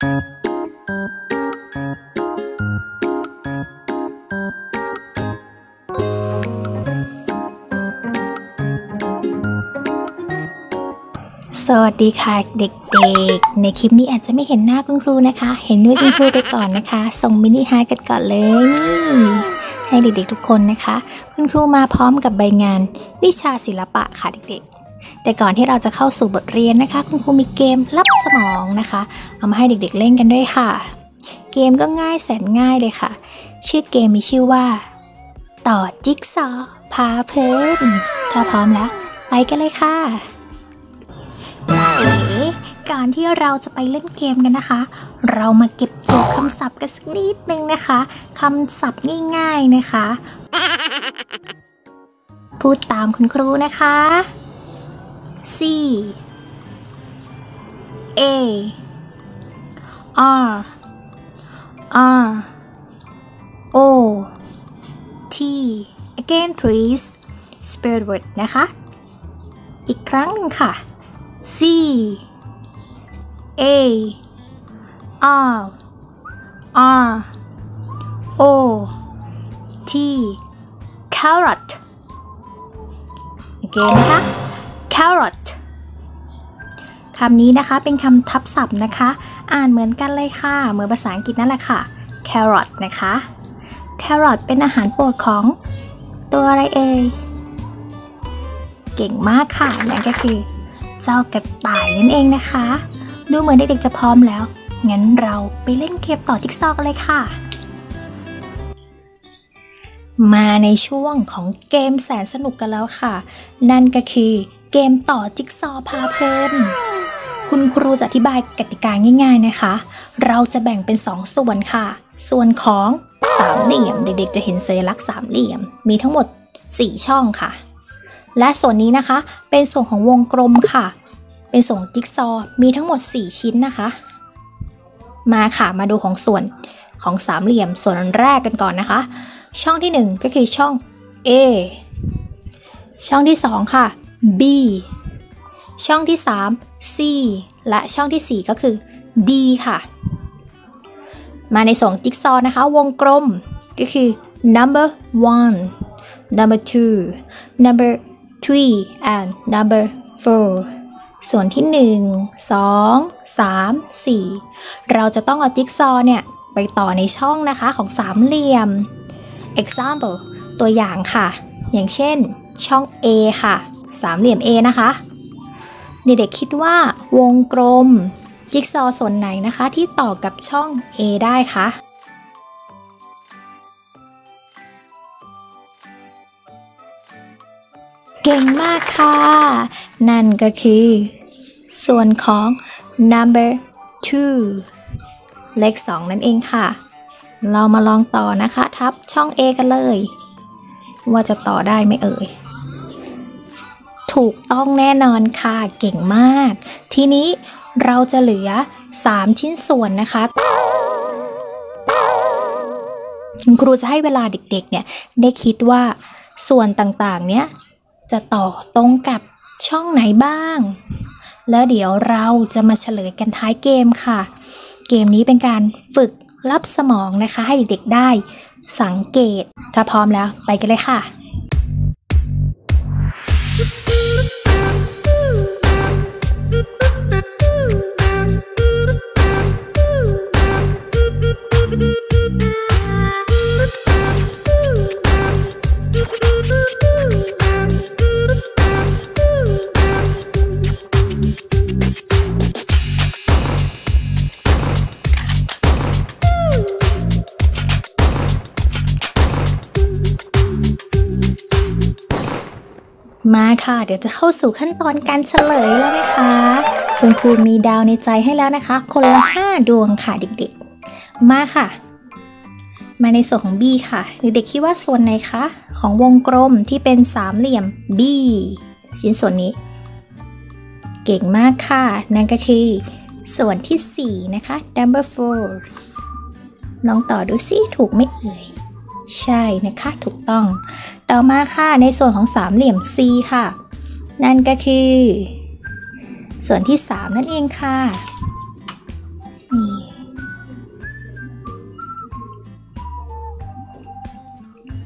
สวัสดีค่ะเด็กๆในคลิปนี้อาจจะไม่เห็นหน้าคุณครูนะคะเห็นด้วยคุณครูไปก่อนนะคะส่งมินิฮาร์ทกันก่อนเลยนี่ให้เด็กๆทุกคนนะคะคุณครูมาพร้อมกับใบงานวิชาศิลปะค่ะเด็กๆแต่ก่อนที่เราจะเข้าสู่บทเรียนนะคะคุณครูมีเกมลับสมองนะคะเอามาให้เด็กๆเล่นกันด้วยค่ะเกมก็ง่ายแสนง่ายเลยค่ะชื่อเกมมีชื่อว่าต่อจิ๊กซอว์พาเพลินถ้าพร้อมแล้วไปกันเลยค่ะจ้าเอ๋ก่อนที่เราจะไปเล่นเกมกันนะคะเรามาเก็บสูตรคำศัพท์กันสักนิดนึงนะคะคำศัพท์ง่ายๆนะคะพูดตามคุณครูนะคะ C A R R O T again please spell word นะคะอีกครั้งหนึ่งค่ะC A R R O T carrot โอเคนะคะ carrot คำนี้นะคะเป็นคำทับศัพท์นะคะอ่านเหมือนกันเลยค่ะเหมือนภาษาอังกฤษนั่นแหละค่ะ carrot นะคะ carrot เป็นอาหารโปรดของตัวอะไรเอ่ยเก่งมากค่ะนั่นก็คือเจ้ากระต่ายนั่นเองนะคะดูเหมือนเด็กๆจะพร้อมแล้วงั้นเราไปเล่นเกมต่อจิ๊กซอว์กันเลยค่ะมาในช่วงของเกมแสนสนุกกันแล้วค่ะนั่นก็คือเกมต่อจิ๊กซอว์พาเพลินคุณครูจะอธิบายกติกาง่ายๆนะคะเราจะแบ่งเป็น2ส่วนค่ะส่วนของสามเหลี่ยมเด็กๆจะเห็นสัญลักษณ์สามเหลี่ยมมีทั้งหมด4ช่องค่ะและส่วนนี้นะคะเป็นส่วนของวงกลมค่ะเป็นส่วนจิ๊กซอว์มีทั้งหมด4ชิ้นนะคะมาค่ะมาดูของส่วนของสามเหลี่ยมส่วนแรกกันก่อนนะคะช่องที่1ก็คือช่อง A ช่องที่2ค่ะ B ช่องที่3 C และช่องที่4ก็คือ D ค่ะมาในส่วนจิ๊กซอว์นะคะวงกลมก็คือ number 1 number 2 number 3 and number 4 ส่วนที่1 2 3 4เราจะต้องเอาจิ๊กซอว์เนี่ยไปต่อในช่องนะคะของสามเหลี่ยม example ตัวอย่างค่ะอย่างเช่นช่อง A ค่ะสามเหลี่ยม A นะคะเด็กๆคิดว่าวงกลมจิ๊กซอว์ส่วนไหนนะคะที่ต่อกับช่อง A ได้คะเก่งมากค่ะนั่นก็คือส่วนของ number 2 เลข2นั่นเองค่ะเรามาลองต่อนะคะทับช่อง A กันเลยว่าจะต่อได้ไหมเอ่ยถูกต้องแน่นอนค่ะเก่งมากทีนี้เราจะเหลือ3ชิ้นส่วนนะคะคุณครูจะให้เวลาเด็กๆเนี่ยได้คิดว่าส่วนต่างๆเนี่ยจะต่อตรงกับช่องไหนบ้างแล้วเดี๋ยวเราจะมาเฉลยกันท้ายเกมค่ะเกมนี้เป็นการฝึกลับสมองนะคะให้เด็กๆได้สังเกตถ้าพร้อมแล้วไปกันเลยค่ะมาค่ะเดี๋ยวจะเข้าสู่ขั้นตอนการเฉลยแล้วนะคะคุณครูมีดาวในใจให้แล้วนะคะคนละ5ดวงค่ะเด็กๆมาค่ะมาในส่วนของ B ค่ะเด็กๆคิดว่าส่วนไหนคะของวงกลมที่เป็นสามเหลี่ยม B ชิ้นส่วนนี้เก่งมากค่ะนั่นก็คือส่วนที่4นะคะ number 4ลองต่อดูสิถูกไหมเอ่ยใช่นะคะถูกต้องต่อมาค่ะในส่วนของสามเหลี่ยม C ค่ะนั่นก็คือส่วนที่3นั่นเองค่ะนี่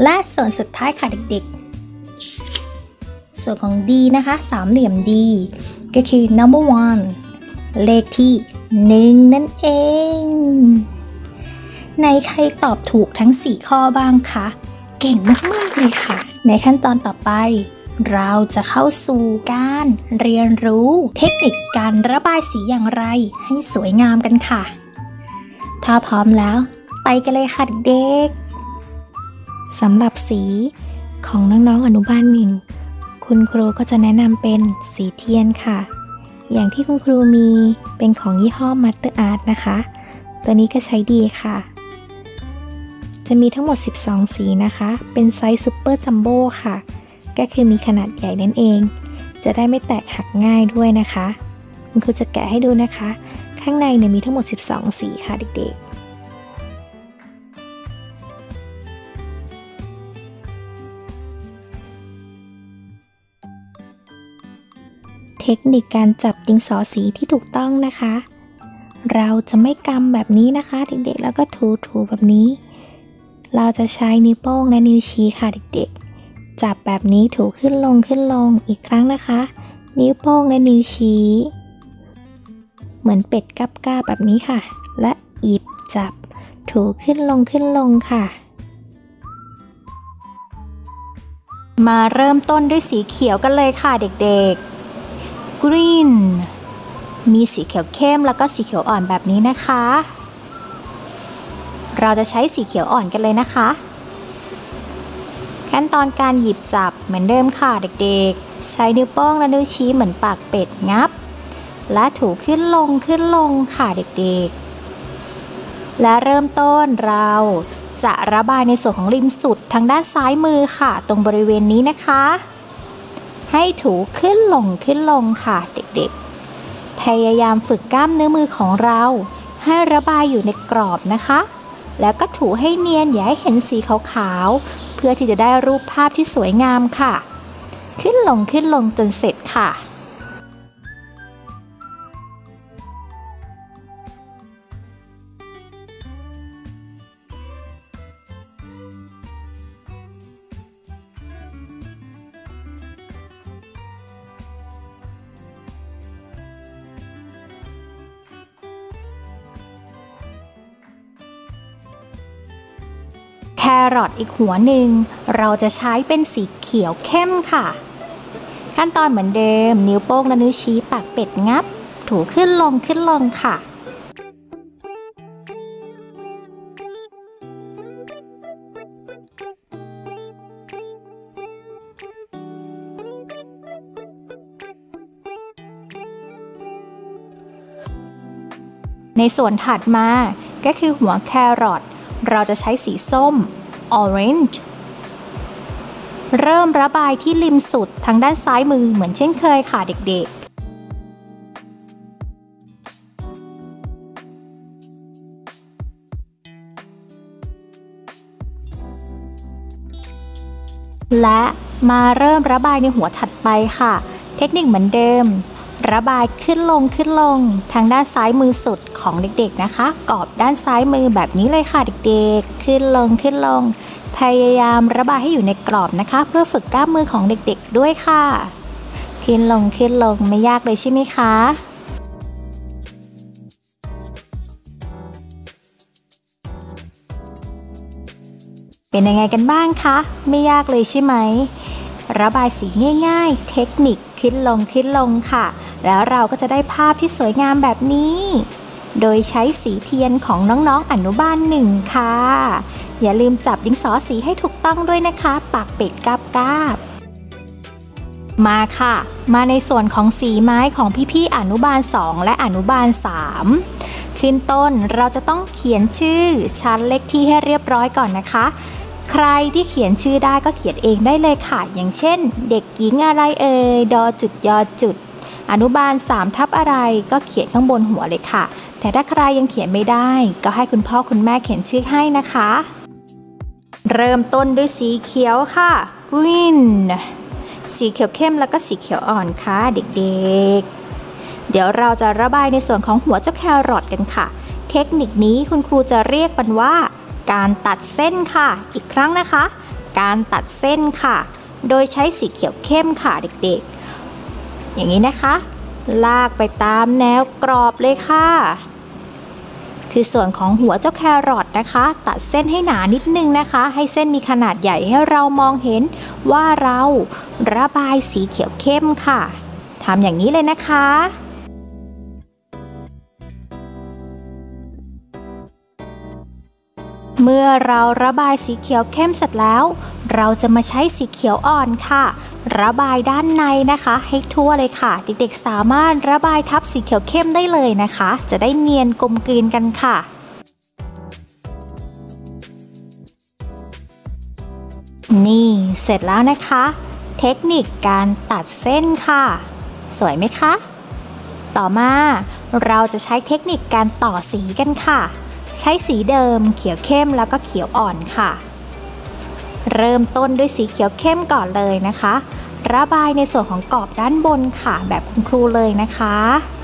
และส่วนสุดท้ายค่ะเด็กๆส่วนของ D นะคะสามเหลี่ยม D ก็คือ number 1เลขที่1นั่นเองในใครตอบถูกทั้ง4ข้อบ้างคะเก่งมากๆเลยค่ะในขั้นตอนต่อไปเราจะเข้าสู่การเรียนรู้เทคนิคการระบายสีอย่างไรให้สวยงามกันค่ะถ้าพร้อมแล้วไปกันเลยค่ะเด็กๆสำหรับสีของน้องๆอนุบาล1คุณครูก็จะแนะนำเป็นสีเทียนค่ะอย่างที่คุณครูมีเป็นของยี่ห้อ Master Art นะคะตัวนี้ก็ใช้ดีค่ะจะมีทั้งหมด12สีนะคะเป็นไซส์ซุปเปอร์จัมโบ้ค่ะก็คือมีขนาดใหญ่นั่นเองจะได้ไม่แตกหักง่ายด้วยนะคะคุณครูจะแกะให้ดูนะคะข้างในเนี่ยมีทั้งหมด12สีค่ะเด็กๆเทคนิคการจับดินสอสีที่ถูกต้องนะคะเราจะไม่กำแบบนี้นะคะเด็กๆแล้วก็ถูๆแบบนี้เราจะใช้นิ้วโป้งและนิ้วชี้ค่ะเด็กๆจับแบบนี้ถูขึ้นลงอีกครั้งนะคะนิ้วโป้งและนิ้วชี้เหมือนเป็ดก้าแบบนี้ค่ะและหยิบจับถูขึ้นลงค่ะมาเริ่มต้นด้วยสีเขียวกันเลยค่ะเด็กๆ Green มีสีเขียวเข้มแล้วก็สีเขียวอ่อนแบบนี้นะคะเราจะใช้สีเขียวอ่อนกันเลยนะคะขั้นตอนการหยิบจับเหมือนเดิมค่ะเด็กๆใช้นิ้วโป้งและนิ้วชี้เหมือนปากเป็ดงับและถูขึ้นลงค่ะเด็กๆและเริ่มต้นเราจะระบายในส่วนของริมสุดทางด้านซ้ายมือค่ะตรงบริเวณนี้นะคะให้ถูขึ้นลงค่ะเด็กๆพยายามฝึกกล้ามเนื้อมือของเราให้ระบายอยู่ในกรอบนะคะแล้วก็ถูให้เนียนอย่าให้เห็นสีขาวๆเพื่อที่จะได้รูปภาพที่สวยงามค่ะขึ้นลงจนเสร็จค่ะแครอทอีกหัวหนึ่งเราจะใช้เป็นสีเขียวเข้มค่ะขั้นตอนเหมือนเดิมนิ้วโป้งและนิ้วชี้ปากเป็ดงับถูขึ้นลงค่ะในส่วนถัดมาก็คือหัวแครอทเราจะใช้สีส้ม Orange เริ่มระบายที่ริมสุดทางด้านซ้ายมือเหมือนเช่นเคยค่ะเด็กๆและมาเริ่มระบายในหัวถัดไปค่ะเทคนิคเหมือนเดิมระบายขึ้นลงทางด้านซ้ายมือสุดของเด็กๆนะคะกรอบด้านซ้ายมือแบบนี้เลยค่ะเด็กๆขึ้นลงพยายามระบายให้อยู่ในกรอบนะคะเพื่อฝึกกล้ามมือของเด็กๆด้วยค่ะขึ้นลงไม่ยากเลยใช่ไหมคะเป็นยังไงกันบ้างคะไม่ยากเลยใช่ไหมระบายสีง่ายๆเทคนิคขึ้นลงค่ะแล้วเราก็จะได้ภาพที่สวยงามแบบนี้โดยใช้สีเทียนของน้องๆอนุบาล1ค่ะอย่าลืมจับดินสอสีให้ถูกต้องด้วยนะคะปากเป็ดกาบมาค่ะมาในส่วนของสีไม้ของพี่ๆอนุบาล2และอนุบาล3ขึ้นต้นเราจะต้องเขียนชื่อชั้นเลขที่ให้เรียบร้อยก่อนนะคะใครที่เขียนชื่อได้ก็เขียนเองได้เลยค่ะอย่างเช่นเด็กหญิงอะไรเอ่ยดยอนุบาล3ทับอะไรก็เขียนข้างบนหัวเลยค่ะแต่ถ้าใครยังเขียนไม่ได้ก็ให้คุณพ่อคุณแม่เขียนชื่อให้นะคะเริ่มต้นด้วยสีเขียวค่ะ Green สีเขียวเข้มแล้วก็สีเขียวอ่อนค่ะเด็กๆเดี๋ยวเราจะระบายในส่วนของหัวเจ้าแครอทกันค่ะเทคนิคนี้คุณครูจะเรียกมันว่าการตัดเส้นค่ะอีกครั้งนะคะการตัดเส้นค่ะโดยใช้สีเขียวเข้มค่ะเด็กๆอย่างนี้นะคะลากไปตามแนวกรอบเลยค่ะคือส่วนของหัวเจ้าแครอทนะคะตัดเส้นให้หนานิดนึงนะคะให้เส้นมีขนาดใหญ่ให้เรามองเห็นว่าเราระบายสีเขียวเข้มค่ะทำอย่างนี้เลยนะคะเมื่อเราระบายสีเขียวเข้มเสร็จแล้วเราจะมาใช้สีเขียวอ่อนค่ะระบายด้านในนะคะให้ทั่วเลยค่ะเด็กๆสามารถระบายทับสีเขียวเข้มได้เลยนะคะจะได้เนียนกลมกลืนกันค่ะนี่เสร็จแล้วนะคะเทคนิคการตัดเส้นค่ะสวยไหมคะต่อมาเราจะใช้เทคนิคการต่อสีกันค่ะใช้สีเดิมเขียวเข้มแล้วก็เขียวอ่อนค่ะเริ่มต้นด้วยสีเขียวเข้มก่อนเลยนะคะระบายในส่วนของกรอบด้านบนค่ะแบบคุณครูเลยนะคะ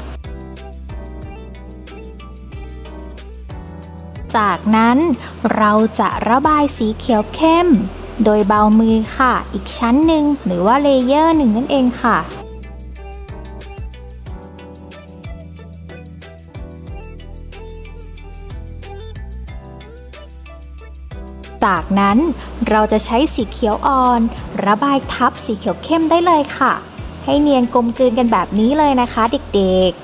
จากนั้นเราจะระบายสีเขียวเข้มโดยเบามือค่ะอีกชั้นหนึ่งหรือว่าเลเยอร์หนึ่งนั่นเองค่ะจากนั้นเราจะใช้สีเขียวอ่อนระบายทับสีเขียวเข้มได้เลยค่ะให้เนียนกลมกลืนกันแบบนี้เลยนะคะเด็ก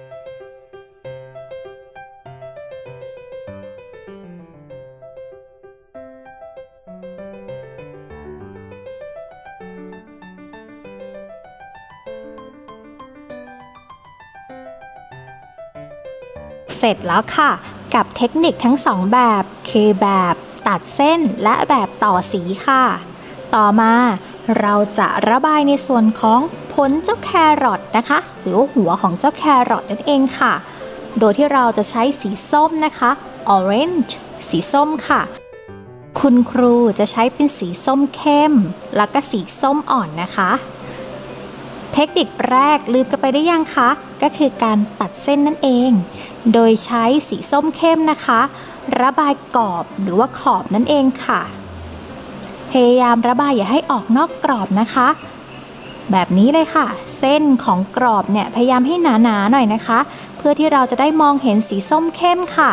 ๆเสร็จแล้วค่ะกับเทคนิคทั้ง2แบบคือแบบตัดเส้นและแบบต่อสีค่ะต่อมาเราจะระบายในส่วนของผลเจ้าแครอทนะคะหรือหัวของเจ้าแครอทนั่นเองค่ะโดยที่เราจะใช้สีส้มนะคะ orange สีส้มค่ะคุณครูจะใช้เป็นสีส้มเข้มแล้วก็สีส้มอ่อนนะคะเทคนิคแรกลืมกันไปได้ยังคะก็คือการตัดเส้นนั่นเองโดยใช้สีส้มเข้มนะคะระบายกรอบหรือว่าขอบนั่นเองค่ะพยายามระบายอย่าให้ออกนอกกรอบนะคะแบบนี้เลยค่ะเส้นของกรอบเนี่ยพยายามให้หนาๆหน่อยนะคะเพื่อที่เราจะได้มองเห็นสีส้มเข้มค่ะ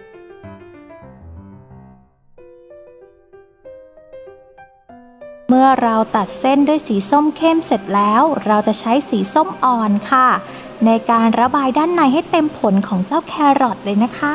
เมื่อเราตัดเส้นด้วยสีส้มเข้มเสร็จแล้วเราจะใช้สีส้มอ่อนค่ะในการระบายด้านในให้เต็มผลของเจ้าแครอทเลยนะคะ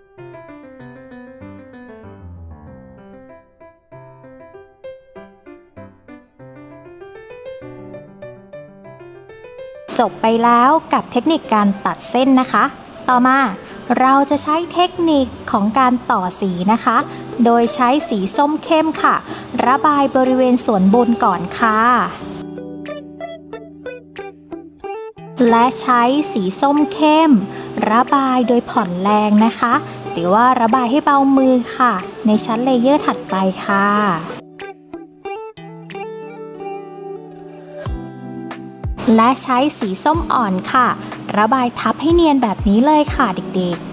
จบไปแล้วกับเทคนิคการตัดเส้นนะคะต่อมาเราจะใช้เทคนิคของการต่อสีนะคะโดยใช้สีส้มเข้มค่ะระบายบริเวณส่วนบนก่อนค่ะและใช้สีส้มเข้มระบายโดยผ่อนแรงนะคะหรือว่าระบายให้เบามือค่ะในชั้นเลเยอร์ถัดไปค่ะและใช้สีส้มอ่อนค่ะระบายทับให้เนียนแบบนี้เลยค่ะเด็ก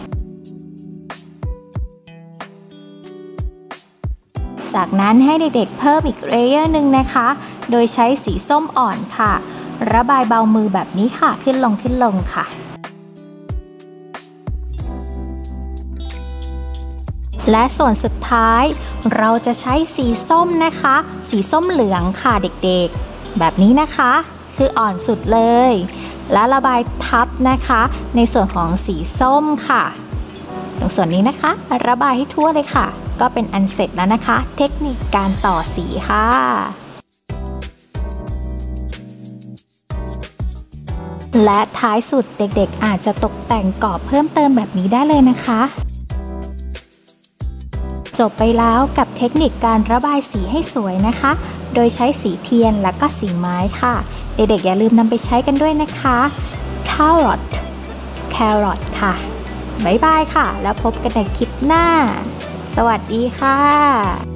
ๆจากนั้นให้เด็กๆเพิ่มอีกเลเยอร์หนึ่งนะคะโดยใช้สีส้มอ่อนค่ะระบายเบามือแบบนี้ค่ะขึ้นลงค่ะและส่วนสุดท้ายเราจะใช้สีส้มนะคะสีส้มเหลืองค่ะเด็กๆแบบนี้นะคะคืออ่อนสุดเลยและระบายทับนะคะในส่วนของสีส้มค่ะตรงส่วนนี้นะคะระบายให้ทั่วเลยค่ะก็เป็นอันเสร็จแล้วนะคะเทคนิคการต่อสีค่ะและท้ายสุดเด็กๆอาจจะตกแต่งกรอบเพิ่มเติมแบบนี้ได้เลยนะคะจบไปแล้วกับเทคนิคการระบายสีให้สวยนะคะโดยใช้สีเทียนและก็สีไม้ค่ะเด็กๆอย่าลืมนำไปใช้กันด้วยนะคะแครอทค่ะบ๊ายบายค่ะแล้วพบกันในคลิปหน้าสวัสดีค่ะ